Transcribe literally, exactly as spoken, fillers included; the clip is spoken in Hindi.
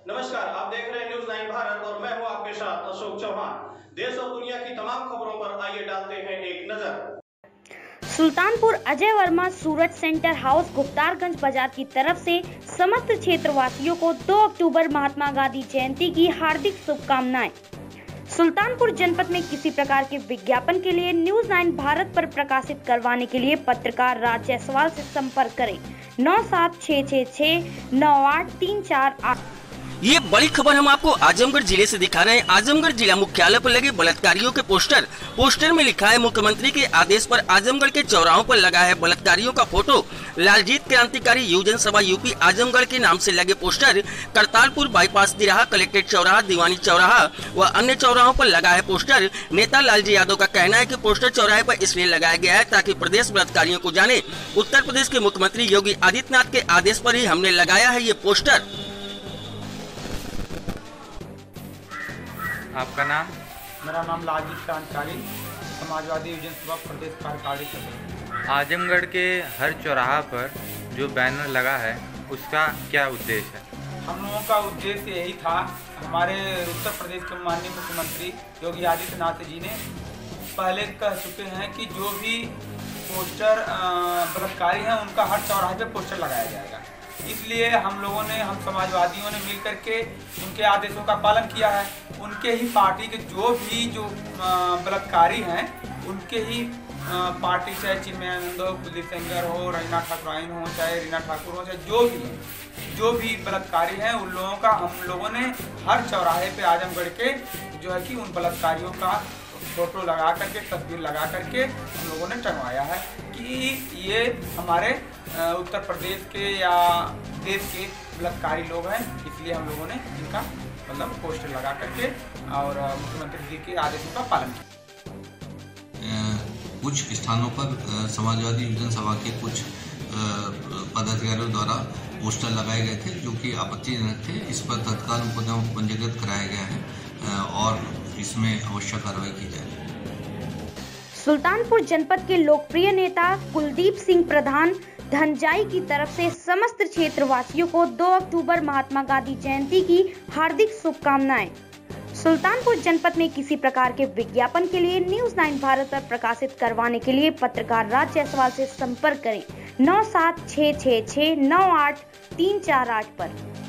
नमस्कार, आप देख रहे हैं न्यूज नाइन भारत और मैं हूं आपके साथ अशोक चौहान। देश और दुनिया की तमाम खबरों पर आइए डालते हैं एक नजर। सुल्तानपुर अजय वर्मा सूरज सेंटर हाउस गुप्तारगंज बाजार की तरफ से समस्त क्षेत्रवासियों को दो अक्टूबर महात्मा गांधी जयंती की हार्दिक शुभकामनाएं। सुल्तानपुर जनपद में किसी प्रकार के विज्ञापन के लिए न्यूज नाइन भारत पर प्रकाशित करवाने के लिए पत्रकार राज जायसवाल से संपर्क करें नौ सात छह छह छह नौ आठ तीन चार आठ। ये बड़ी खबर हम आपको आजमगढ़ जिले से दिखा रहे हैं। आजमगढ़ जिला मुख्यालय पर लगे बलात्कारियों के पोस्टर पोस्टर में लिखा है मुख्यमंत्री के आदेश पर आजमगढ़ के चौराहों पर लगा है बलात्कारियों का फोटो। लालजीत क्रांतिकारी युवजन सभा यूपी आजमगढ़ के नाम से लगे पोस्टर करतारपुर बाईपास तिराहा, कलेक्ट्रेट चौराहा, दीवानी चौराहा व अन्य चौराहों पर लगा है पोस्टर। नेता लालजी यादव का कहना है कि पोस्टर चौराहे पर इसलिए लगाया गया है ताकि प्रदेश बलात्कारियों को जाने। उत्तर प्रदेश के मुख्यमंत्री योगी आदित्यनाथ के आदेश पर ही हमने लगाया है ये पोस्टर। आपका नाम? मेरा नाम लालजीत क्रांतिकारी, समाजवादी युवजन सभा प्रदेश कार्यकारी सदस्य। आजमगढ़ के हर चौराहा पर जो बैनर लगा है उसका क्या उद्देश्य है? हम लोगों का उद्देश्य यही था, हमारे उत्तर प्रदेश के माननीय मुख्यमंत्री योगी आदित्यनाथ जी ने पहले कह चुके हैं कि जो भी पोस्टर बलात्कारी हैं उनका हर चौराहे पे पोस्टर लगाया जाएगा। इसलिए हम लोगों ने हम समाजवादियों ने मिल करके उनके आदेशों का पालन किया है। उनके ही पार्टी के जो भी जो बलात्कारी हैं उनके ही पार्टी, चाहे चिन्मयानंद हो, कुलदीप सेंगर हो, रहीना ठाकुराइन हो, चाहे रीना ठाकुर हो, चाहे जो भी जो भी बलात्कारी हैं उन लोगों का हम लोगों ने हर चौराहे पे आजमगढ़ के जो है कि उन बलात्कारियों का फोटो लगा करके, तस्वीर लगा करके हम लोगों ने टंगवाया है कि ये हमारे उत्तर प्रदेश के या देश के बलात्कारी लोग हैं। इसलिए हम लोगों ने इनका मतलब पोस्टर लगा करके और मुख्यमंत्री जी के आदेशों का पालन किया। कुछ स्थानों पर समाजवादी युवजन सभा के कुछ पदाधिकारियों द्वारा पोस्टर लगाए गए थे जो कि आपत्तिजनक थे। इस पर तत्काल मुकदमा पंजीकृत कराया गया है और इसमें आवश्यक कार्रवाई की जाए। सुल्तानपुर जनपद के लोकप्रिय नेता कुलदीप सिंह प्रधान धनजाई की तरफ से समस्त क्षेत्रवासियों को दो अक्टूबर महात्मा गांधी जयंती की हार्दिक शुभकामनाएं। सुल्तानपुर जनपद में किसी प्रकार के विज्ञापन के लिए न्यूज नाइन भारत पर प्रकाशित करवाने के लिए पत्रकार राज जायसवाल से संपर्क करें नौ सात छह छह छह नौ आठ तीन चार आठ पर।